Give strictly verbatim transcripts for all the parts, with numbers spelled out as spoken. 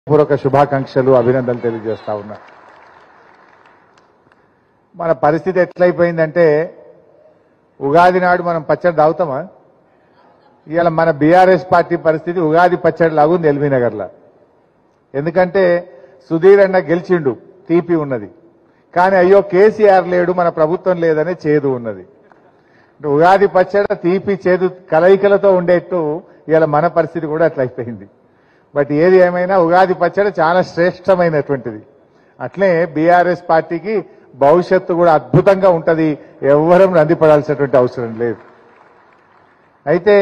పూర్వక శుభాకాంక్షలు అభినందనలు తెలియజేస్తా ఉన్నా. మన పరిస్థితి ఎట్లయిపోయిందంటే ఉగాది నాడు మనం పచ్చడి తాగుతామా? ఇవాళ మన బీఆర్ఎస్ పార్టీ పరిస్థితి ఉగాది పచ్చడి లాగుంది ఎల్బీ నగర్లో. ఎందుకంటే సుధీర్ అన్న గెలిచిండు, తీపి ఉన్నది, కానీ అయ్యో కేసీఆర్ లేడు, మన ప్రభుత్వం లేదనే చేదు ఉన్నది. ఉగాది పచ్చడి తీపి చేదు కలయికలతో ఉండేట్టు ఇవాళ మన పరిస్థితి కూడా అట్లయిపోయింది. బట్ ఏది ఏమైనా ఉగాది పచ్చడి చాలా శ్రేష్టమైనటువంటిది. అట్లే బీఆర్ఎస్ పార్టీకి భవిష్యత్తు కూడా అద్భుతంగా ఉంటుంది, ఎవ్వరం రందిపడాల్సినటువంటి అవసరం లేదు. అయితే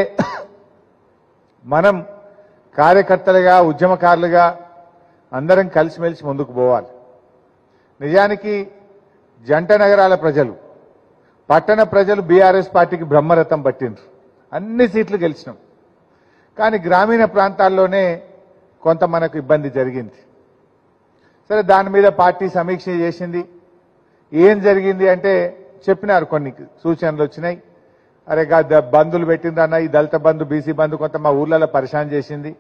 మనం కార్యకర్తలుగా ఉద్యమకారులుగా అందరం కలిసిమెలిసి ముందుకు పోవాలి. నిజానికి జంట నగరాల ప్రజలు, పట్టణ ప్రజలు బీఆర్ఎస్ పార్టీకి బ్రహ్మరథం పట్టిండ్రు, అన్ని సీట్లు గెలిచినాం. కానీ గ్రామీణ ప్రాంతాల్లోనే కొంత మనకు ఇబ్బంది జరిగింది. సరే, దాని మీద పార్టీ సమీక్ష చేసింది. ఏం జరిగింది అంటే చెప్పినారు, కొన్ని సూచనలు వచ్చినాయి. అరే గా బంధులు పెట్టిండ్రన్న, ఈ దళిత బంధు బీసీ బంధు కొంత మా ఊర్లలో పరిశాన్ చేసింది,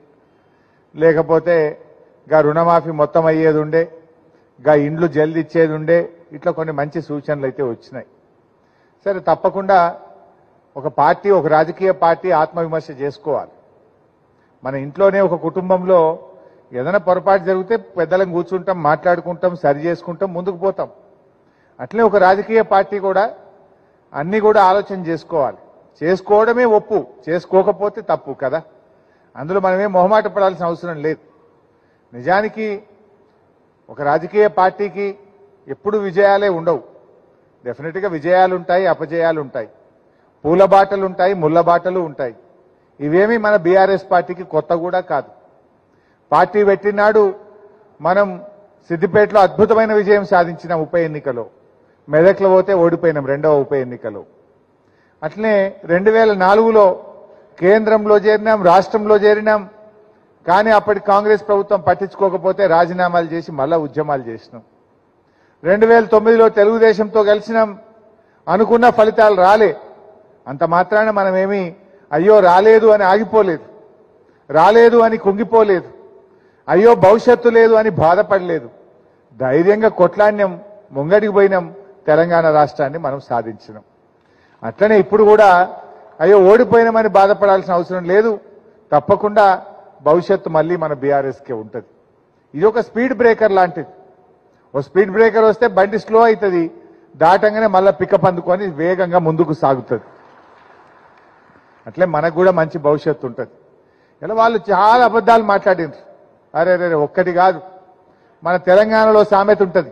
లేకపోతే గా రుణమాఫీ మొత్తం అయ్యేది ఉండే, గా ఇండ్లు జల్ది ఇచ్చేది ఉండే, ఇట్లా కొన్ని మంచి సూచనలు అయితే వచ్చినాయి. సరే, తప్పకుండా ఒక పార్టీ, ఒక రాజకీయ పార్టీ ఆత్మవిమర్శ చేసుకోవాలి. మన ఇంట్లోనే ఒక కుటుంబంలో ఏదైనా పొరపాటు జరిగితే పెద్దలను కూర్చుంటాం, మాట్లాడుకుంటాం, సరి చేసుకుంటాం, ముందుకు పోతాం. అట్లే ఒక రాజకీయ పార్టీ కూడా అన్ని కూడా ఆలోచన చేసుకోవాలి. చేసుకోవడమే ఒప్పు, చేసుకోకపోతే తప్పు కదా. అందులో మనమే మొహమాట పడాల్సిన అవసరం లేదు. నిజానికి ఒక రాజకీయ పార్టీకి ఎప్పుడు విజయాలే ఉండవు. డెఫినెట్గా విజయాలు ఉంటాయి, అపజయాలు ఉంటాయి, పూల బాటలు ఉంటాయి, ముళ్ళ బాటలు ఉంటాయి. ఇవేమీ మన బీఆర్ఎస్ పార్టీకి కొత్త కూడా కాదు. పార్టీ పెట్టినాడు మనం సిద్దిపేటలో అద్భుతమైన విజయం సాధించిన ఉప ఎన్నికలో, మెదక్లో పోతే ఓడిపోయినాం రెండవ ఉప ఎన్నికలో. అట్లనే రెండు వేల నాలుగులో కేంద్రంలో చేరినాం, రాష్ట్రంలో చేరినాం, కానీ అప్పటి కాంగ్రెస్ ప్రభుత్వం పట్టించుకోకపోతే రాజీనామాలు చేసి మళ్ళా ఉద్యమాలు చేసినాం. రెండు వేల తొమ్మిదిలో తెలుగుదేశంతో కలిసినాం, అనుకున్న ఫలితాలు రాలే. అంత మాత్రాన మనమేమీ అయ్యో రాలేదు అని ఆగిపోలేదు, రాలేదు అని కుంగిపోలేదు, అయ్యో భవిష్యత్తు లేదు అని బాధపడలేదు. ధైర్యంగా కొట్లాడినాం, ముంగడికి పోయినాం, తెలంగాణ రాష్ట్రాన్ని మనం సాధించినాం. అట్లనే ఇప్పుడు కూడా అయ్యో ఓడిపోయినామని బాధపడాల్సిన అవసరం లేదు. తప్పకుండా భవిష్యత్తు మళ్ళీ మన బీఆర్ఎస్కే ఉంటుంది. ఇది ఒక స్పీడ్ బ్రేకర్ లాంటిది. ఓ స్పీడ్ బ్రేకర్ వస్తే బండి స్లో అవుతుంది, దాటంగానే మళ్ళీ పికప్ అందుకొని వేగంగా ముందుకు సాగుతుంది. అట్లే మనకు కూడా మంచి భవిష్యత్తు ఉంటుంది. ఇలా వాళ్ళు చాలా అబద్ధాలు మాట్లాడినారు. అరే రే ఒక్కటి కాదు, మన తెలంగాణలో సామెత ఉంటుంది,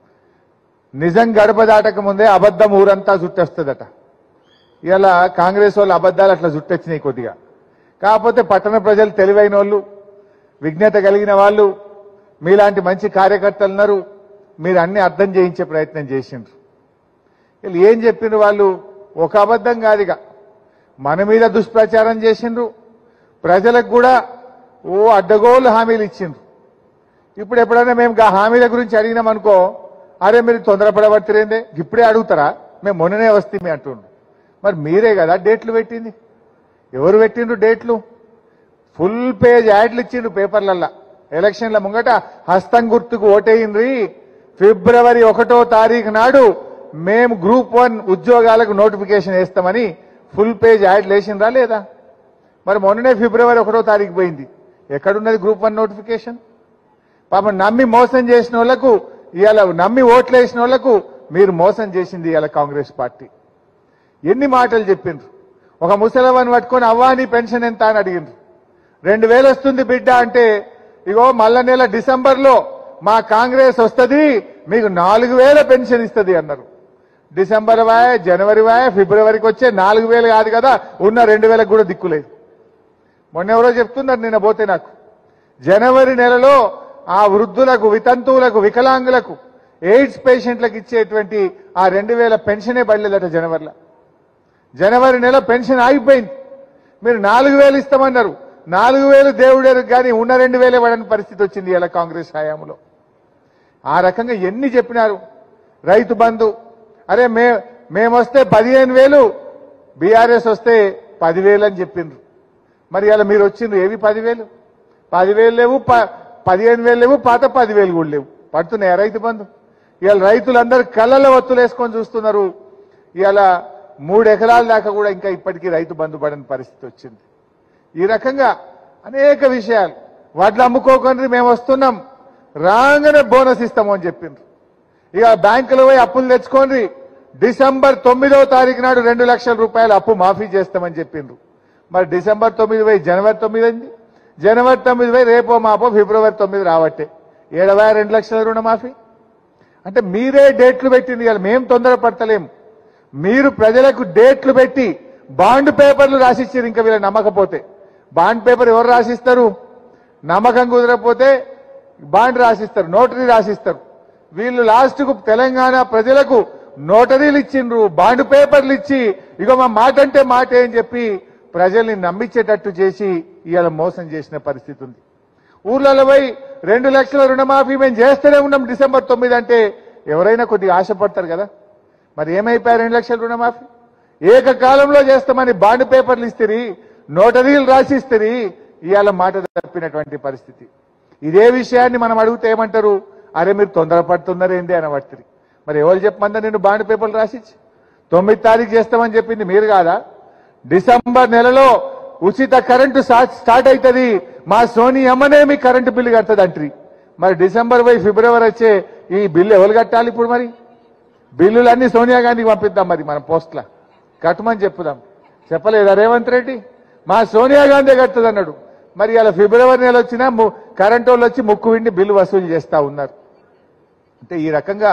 నిజం గడప దాటక ముందే అబద్ధం ఊరంతా చుట్టేస్తుందట. ఇలా కాంగ్రెస్ వాళ్ళు అబద్ధాలు అట్లా చుట్టొచ్చినాయి కొద్దిగా. కాకపోతే పట్టణ ప్రజలు తెలివైన వాళ్ళు, విజ్ఞత కలిగిన వాళ్ళు, మీలాంటి మంచి కార్యకర్తలు ఉన్నారు, మీరు అన్ని అర్థం చేయించే ప్రయత్నం చేసిండ్రు. వీళ్ళు ఏం చెప్పిండ్రు, వాళ్ళు ఒక అబద్ధం కాదుగా మన మీద దుష్ప్రచారం చేసిండ్రు, ప్రజలకు కూడా ఓ అడ్డగోలు హామీలు ఇచ్చిండ్రు. ఇప్పుడు ఎప్పుడైనా మేము ఆ హామీల గురించి అడిగినామనుకో, అరే మీరు తొందరపడబడుతురేందే, ఇప్పుడే అడుగుతారా, మేము మొన్ననే వస్తే అంటుండ్రు. మరి మీరే కదా డేట్లు పెట్టింది. ఎవరు పెట్టిండ్రు డేట్లు? ఫుల్ పేజ్ యాడ్లు ఇచ్చిండ్రు పేపర్లల్లా. ఎలక్షన్ల ముంగట హస్తం గుర్తుకు ఓటేయిండ్రి, ఫిబ్రవరి ఒకటో తారీఖు నాడు మేము గ్రూప్ వన్ ఉద్యోగాలకు నోటిఫికేషన్ వేస్తామని ఫుల్ పేజ్ యాడ్లు వేసిండ్రా లేదా? మరి మొన్ననే ఫిబ్రవరి ఒకటో తారీఖు పోయింది, ఎక్కడున్నది గ్రూప్ వన్ నోటిఫికేషన్? పాపం నమ్మి మోసం చేసిన వాళ్లకు, ఇవాళ నమ్మి ఓట్లు వేసిన వాళ్లకు మీరు మోసం చేసింది ఇవాళ కాంగ్రెస్ పార్టీ. ఎన్ని మాటలు చెప్పిండ్రు. ఒక ముసలవని పట్టుకొని అవ్వా నీ పెన్షన్ ఎంత అని అడిగిండ్రు. రెండు వేలు వస్తుంది బిడ్డ అంటే, ఇగో మళ్ళా నెల డిసెంబర్లో మా కాంగ్రెస్ వస్తుంది, మీకు నాలుగు వేల పెన్షన్ ఇస్తుంది అన్నారు. డిసెంబర్ వాయ, జనవరి వాయ, ఫిబ్రవరికి వచ్చే నాలుగు వేలు కాదు కదా, ఉన్న రెండు వేలకు కూడా దిక్కులేదు. మొన్న ఎవరో చెప్తున్నారు నిన్న పోతే నాకు, జనవరి నెలలో ఆ వృద్ధులకు, వితంతువులకు, వికలాంగులకు, ఎయిడ్స్ పేషెంట్లకు ఇచ్చేటువంటి ఆ రెండు వేల పెన్షనే పడలేదట జనవరిలో. జనవరి నెల పెన్షన్ ఆగిపోయింది. మీరు నాలుగు వేలు ఇస్తామన్నారు, నాలుగు వేలు దేవుడేరు కానీ ఉన్న రెండు వేలే పడని పరిస్థితి వచ్చింది ఇలా కాంగ్రెస్ హయాంలో. ఆ రకంగా ఎన్ని చెప్పినారు. రైతు బంధు, అరే మే మేమొస్తే పదిహేను వేలు, బీఆర్ఎస్ వస్తే పదివేలు అని చెప్పిండ్రు. మరి ఇలా మీరు వచ్చిండ్రు ఏవి పదివేలు? పదివేలు లేవు, పదిహేను వేలు లేవు, పాత పదివేలు కూడా లేవు. పడుతున్నాయా రైతు బంధు? ఇవాళ రైతులందరూ కళ్ళల్లో ఒత్తులు వేసుకొని చూస్తున్నారు. ఇవాళ మూడు ఎకరాల దాకా కూడా ఇంకా ఇప్పటికీ రైతు బంధు పడని పరిస్థితి వచ్చింది. ఈ రకంగా అనేక విషయాలు. వడ్లు అమ్ముకోకండి, మేము వస్తున్నాం, రాగానే బోనస్ ఇస్తాము అని చెప్పిండ్రు. ఇక బ్యాంకులో పోయి అప్పులు తెచ్చుకోండి, డిసెంబర్ తొమ్మిదవ తారీఖు నాడు రెండు లక్షల రూపాయలు అప్పు మాఫీ చేస్తామని చెప్పిండ్రు. మరి డిసెంబర్ తొమ్మిది పోయి జనవరి తొమ్మిది అయింది, జనవరి తొమ్మిది పోయి రేపో మాపో ఫిబ్రవరి తొమ్మిది రావట్టే ఏడవై రెండు లక్షల రుణమాఫీ. అంటే మీరే డేట్లు పెట్టింది. ఇవాళ మేము తొందరపడతలేము, మీరు ప్రజలకు డేట్లు పెట్టి బాండ్ పేపర్లు రాసిచ్చారు. ఇంకా వీళ్ళ నమ్మకపోతే బాండ్ పేపర్ ఎవరు రాసిస్తారు? నమ్మకం కుదరకపోతే బాండ్ రాసిస్తారు, నోటరీ రాసిస్తారు. వీళ్ళు లాస్ట్ కు తెలంగాణ ప్రజలకు నోటరీలు ఇచ్చిండ్రు, బాండ్ పేపర్లు ఇచ్చి ఇక మా మాట అంటే మాట అని చెప్పి ప్రజల్ని నమ్మించేటట్టు చేసి ఇవాళ మోసం చేసిన పరిస్థితి ఉంది. ఊర్లలో పోయి రెండు లక్షల రుణమాఫీ మేము చేస్తూనే ఉన్నాం డిసెంబర్ తొమ్మిది అంటే ఎవరైనా కొద్దిగా ఆశపడతారు కదా. మరి ఏమైపోయారు రెండు లక్షల రుణమాఫీ? ఏకకాలంలో చేస్తామని బాండ్ పేపర్లు ఇస్తుంది, నోటరీలు రాసిస్తుంది. ఇవాళ మాట తప్పినటువంటి పరిస్థితి. ఇదే విషయాన్ని మనం అడిగితే ఏమంటారు? అరే మీరు తొందరపడుతున్నారేంది అని పడుతుంది. మరి ఎవరు చెప్పమందా నేను బాండ్ పేపర్లు రాసిచ్చి తొమ్మిది తారీఖు చేస్తామని చెప్పింది మీరు కాదా? డిసెంబర్ నెలలో ఉచిత కరెంటు స్టార్ట్ అవుతుంది, మా సోనీ అమ్మనే మీ కరెంటు బిల్లు కడుతుంది అంటారు. మరి డిసెంబర్ పోయి ఫిబ్రవరి వచ్చే ఈ బిల్లు ఎవరు కట్టాలి? ఇప్పుడు మరి బిల్లులన్నీ సోనియా గాంధీకి పంపిద్దాం, మరి మనం పోస్ట్లా కట్టమని చెప్పుదాం. చెప్పలేదా రేవంత్ రెడ్డి? మా సోనియా గాంధీ కడుతుంది అన్నాడు. మరి ఇలా ఫిబ్రవరి నెల వచ్చినా కరెంటు వాళ్ళు వచ్చి ముక్కు విండి బిల్లు వసూలు చేస్తా ఉన్నారు. అంటే ఈ రకంగా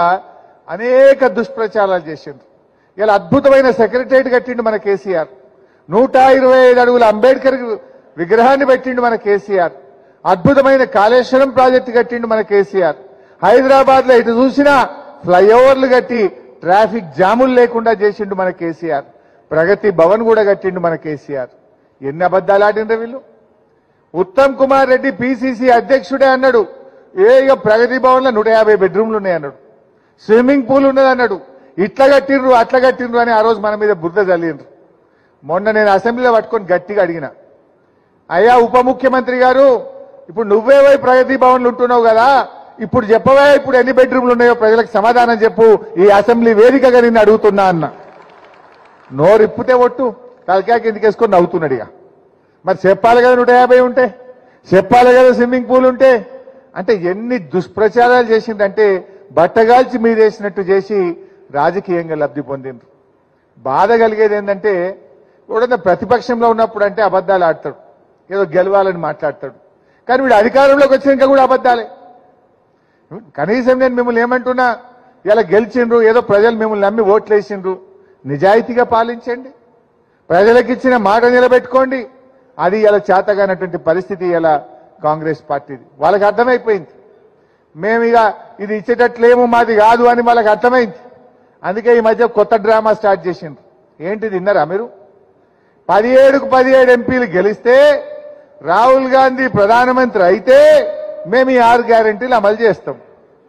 అనేక దుష్ప్రచారాలు చేసిండ్రు. ఇలా అద్భుతమైన సెక్రటరియట్ కట్టిండు మన కేసీఆర్, నూట ఇరవై ఐదు అడుగుల అంబేద్కర్ విగ్రహాన్ని పెట్టిండు మన కేసీఆర్, అద్భుతమైన కాళేశ్వరం ప్రాజెక్టు కట్టిండు మన కేసీఆర్, హైదరాబాద్ లో ఇటు చూసినా ఫ్లైఓవర్లు కట్టి ట్రాఫిక్ జాములు లేకుండా చేసిండు మన కేసీఆర్, ప్రగతి భవన్ కూడా కట్టిండు మన కేసీఆర్. ఎన్ని అబద్దాలు ఆడిండ్రు వీళ్ళు. ఉత్తమ్ కుమార్ రెడ్డి పిసిసి అధ్యక్షుడే అన్నాడు, ఏ ఇక ప్రగతి భవన్ లో నూట యాభై బెడ్రూమ్లు ఉన్నాయి అన్నాడు, స్విమ్మింగ్ పూల్ ఉన్నది అన్నాడు. ఇట్లా కట్టిండ్రు అట్లా కట్టిండ్రు అని ఆ రోజు మన మీద బురద చల్లిండ్రు. మొన్న నేను అసెంబ్లీలో పట్టుకొని గట్టిగా అడిగిన, అయ్యా ఉప ముఖ్యమంత్రి గారు, ఇప్పుడు నువ్వే పోయి ప్రగతి భవన్లు ఉంటున్నావు కదా, ఇప్పుడు చెప్పవా ఇప్పుడు ఎన్ని బెడ్రూమ్లు ఉన్నాయో ప్రజలకు సమాధానం చెప్పు, ఈ అసెంబ్లీ వేదికగా నిన్ను అడుగుతున్నా అన్న. నోరిప్పితే ఒట్టు తలకాయ కిందకేసుకొని నవ్వుతున్నాడు. ఇక మరి చెప్పాలి కదా నూట యాభై ఉంటే, చెప్పాలి కదా స్విమ్మింగ్ పూల్ ఉంటే. అంటే ఎన్ని దుష్ప్రచారాలు చేసిందంటే బట్టగాల్చి మీదేసినట్టు చేసి రాజకీయంగా లబ్ధి పొందిండ్రు. బాధ కలిగేది ఏంటంటే ఎవడన్నా ప్రతిపక్షంలో ఉన్నప్పుడు అంటే అబద్దాలు ఆడతాడు, ఏదో గెలవాలని మాట్లాడతాడు. కానీ వీడు అధికారంలోకి వచ్చినాక కూడా అబద్దాలే. కనీసం నేను మిమ్మల్ని ఏమంటున్నా, ఇలా గెలిచిండ్రు, ఏదో ప్రజలు మిమ్మల్ని నమ్మి ఓట్లు వేసిండ్రు, నిజాయితీగా పాలించండి, ప్రజలకు ఇచ్చిన మాట నిలబెట్టుకోండి. అది ఇలా చేతగానటువంటి పరిస్థితి ఇలా కాంగ్రెస్ పార్టీది. వాళ్ళకి అర్థమైపోయింది, మేము ఇక ఇది ఇచ్చేటట్లేమో మాది కాదు అని వాళ్ళకి అర్థమైంది. అందుకే ఈ మధ్య కొత్త డ్రామా స్టార్ట్ చేసిండ్రు. ఏంటి విన్నారా మీరు? పదిహేడుకు పదిహేడు ఎంపీలు గెలిస్తే రాహుల్ గాంధీ ప్రధానమంత్రి అయితే మేము ఈ ఆరు గ్యారెంటీలు అమలు చేస్తాం.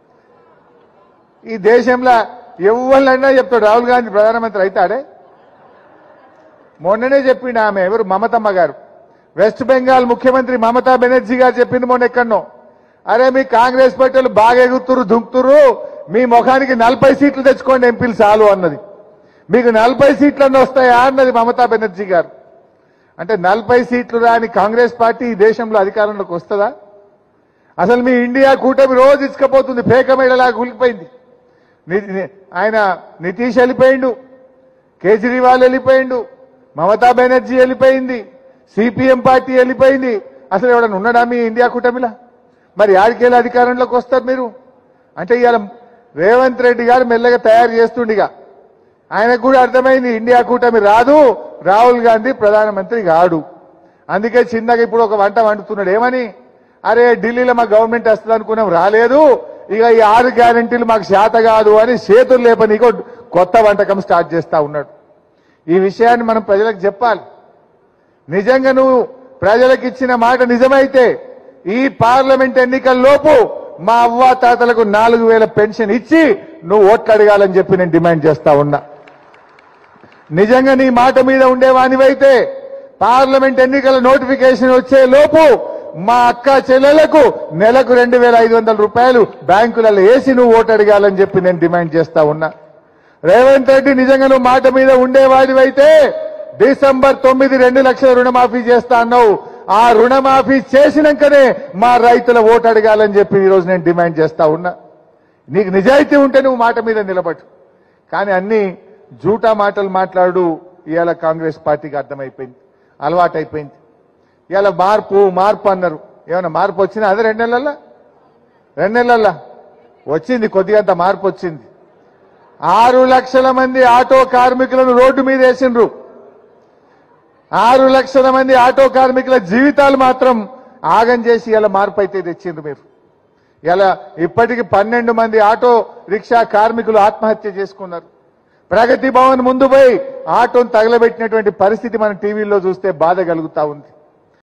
ఈ దేశంలో ఎవరినైనా చెప్తాడు రాహుల్ గాంధీ ప్రధానమంత్రి అవుతాడే. మొన్ననే చెప్పిండు ఆమె, ఎవరు, మమతమ్మ గారు, వెస్ట్ బెంగాల్ ముఖ్యమంత్రి మమతా బెనర్జీ గారు చెప్పింది మొన్న ఎక్కడనో, అరే మీ కాంగ్రెస్ పార్టీలు బాగా ఎగుతురు దుంకుతురు, మీ ముఖానికి నలభై సీట్లు తెచ్చుకోండి ఎంపీలు చాలు అన్నది. మీకు నలభై సీట్లన్నీ వస్తాయా అన్నది మమతా బెనర్జీ గారు. అంటే నలభై సీట్లు రాని కాంగ్రెస్ పార్టీ ఈ దేశంలో అధికారంలోకి వస్తుందా? అసలు మీ ఇండియా కూటమి రోజు ఇసుకపోతుంది, పేకమేడలాగా కూలిపోయింది. ఆయన నితీష్ వెళ్ళిపోయిండు, కేజ్రీవాల్ వెళ్ళిపోయిండు, మమతా బెనర్జీ వెళ్ళిపోయింది, సిపిఎం పార్టీ వెళ్ళిపోయింది. అసలు ఎవడన్నా ఉన్నాడా మీ ఇండియా కూటమిలా? మరి ఆడికెళ్ళి అధికారంలోకి వస్తారు మీరు? అంటే ఇవాళ రేవంత్ రెడ్డి గారు మెల్లగా తయారు చేస్తుండిగా, ఆయనకు కూడా అర్థమైంది ఇండియా కూటమి రాదు, రాహుల్ గాంధీ ప్రధానమంత్రి కాడు. అందుకే చిన్నగా ఇప్పుడు ఒక వంట వండుతున్నాడు. ఏమని? అరే ఢిల్లీలో మా గవర్నమెంట్ వస్తుంది అనుకున్నాం, రాలేదు, ఇక ఈ ఆరు గ్యారెంటీలు మాకు శాత కాదు అని చేతులు లేపనీకో కొత్త వంటకం స్టార్ట్ చేస్తా ఉన్నాడు. ఈ విషయాన్ని మనం ప్రజలకు చెప్పాలి. నిజంగా నువ్వు ప్రజలకు ఇచ్చిన మాట నిజమైతే ఈ పార్లమెంట్ ఎన్నికల్లోపు మా అవ్వ తాతలకు నాలుగు వేల పెన్షన్ ఇచ్చి నువ్వు ఓట్లు అడగాలని చెప్పి నేను డిమాండ్ చేస్తా ఉన్నా. నిజంగా నీ మాట మీద ఉండేవానివైతే పార్లమెంట్ ఎన్నికల నోటిఫికేషన్ వచ్చే లోపు మా అక్క చెల్లెలకు నెలకు రెండు వేల ఐదు వందల రూపాయలు బ్యాంకులలో వేసి నువ్వు ఓటు అడగాలని చెప్పి నేను డిమాండ్ చేస్తా ఉన్నా. రేవంత్ రెడ్డి నిజంగా నువ్వు మాట మీద ఉండేవాడివైతే డిసెంబర్ తొమ్మిది రెండు లక్షల రుణమాఫీ చేస్తా అన్నావు. ఆ రుణమాఫీ చేసినాకనే మా రైతుల ఓటు అడగాలని చెప్పి ఈరోజు నేను డిమాండ్ చేస్తా ఉన్నా. నీకు నిజాయితీ ఉంటే నువ్వు మాట మీద నిలబడు, కానీ అన్ని జూటా మాటలు మాట్లాడు. ఇవాళ కాంగ్రెస్ పార్టీకి అర్థమైపోయింది, అలవాటైపోయింది. ఇవాళ మార్పు మార్పు అన్నారు. ఏమన్నా మార్పు వచ్చినా అదే రెండు నెలల్లో రెండు నెలల్లో వచ్చింది, కొద్దిగంత మార్పు వచ్చింది. ఆరు లక్షల మంది ఆటో కార్మికులను రోడ్డు మీద వేసిండ్రు. ఆరు లక్షల మంది ఆటో కార్మికుల జీవితాలు మాత్రం ఆగం చేసి ఇలా మార్పు అయితే తెచ్చిండ్రు మీరు. ఇలా ఇప్పటికి పన్నెండు మంది ఆటో రిక్షా కార్మికులు ఆత్మహత్య చేసుకున్నారు. ప్రగతి భవన్ ముందు పోయి ఆటోను తగలబెట్టినటువంటి పరిస్థితి మన టీవీలో చూస్తే బాధ కలుగుతా ఉంది.